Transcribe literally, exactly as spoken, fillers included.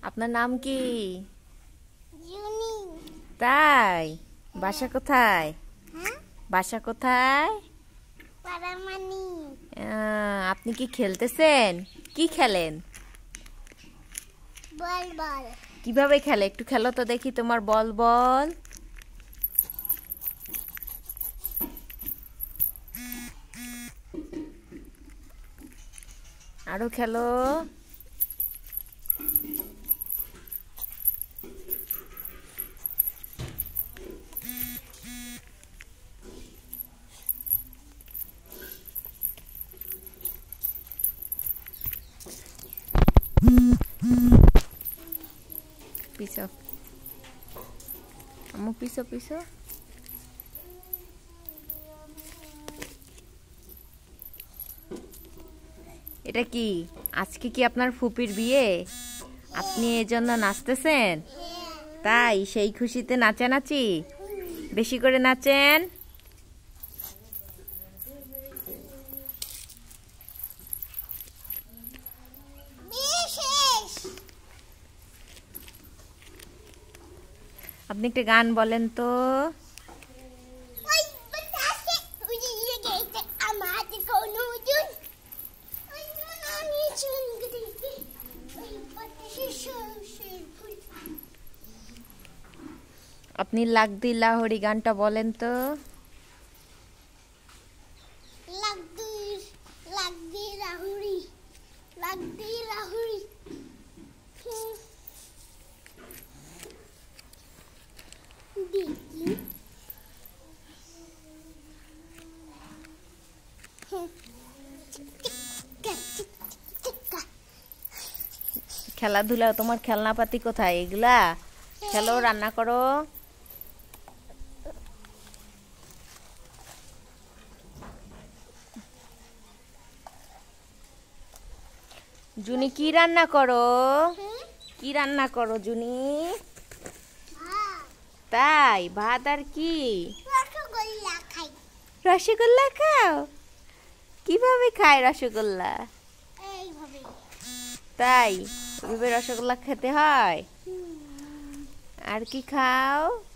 আপনার নাম কি? জুনি। তাই? বাসা কোথায়? হ্যাঁ? বাসা কোথায়? পারামানি। আহ, আপনি কি খেলতেছেন? কি খেলেন? বল বল। কিভাবে খেলে একটু খেলো তো দেখি তোমার বল বল। আরো খেলো। পিছো আমু পিছো পিছো। এটা কি আজকে কি আপনার ফুপির বিয়ে? আপনি এজন্য নাচতেছেন? তাই সেই খুশিতে নাচানাচি বেশি করে নাচেন। আপনি একটা গান বলেন তো। আপনি লাগদি লাহড়ি গানটা বলেন তো। লাগদি লাগদি লাহুরি লাগদি লাহুরি। দেখি খেলাধুলা তোমার খেলনাপাতি কোথায়? এগুলা খেলো, রান্না করো। জুনি কি রান্না করো? কি রান্না করো জুনি? তাই? ভাত আর কি? রসগোল্লা খাই। রসগোল্লা খাও? কিভাবে খায় রসগোল্লা? এইভাবে। তাই? এভাবে রসগোল্লা খেতে হয়? আর কি খাও?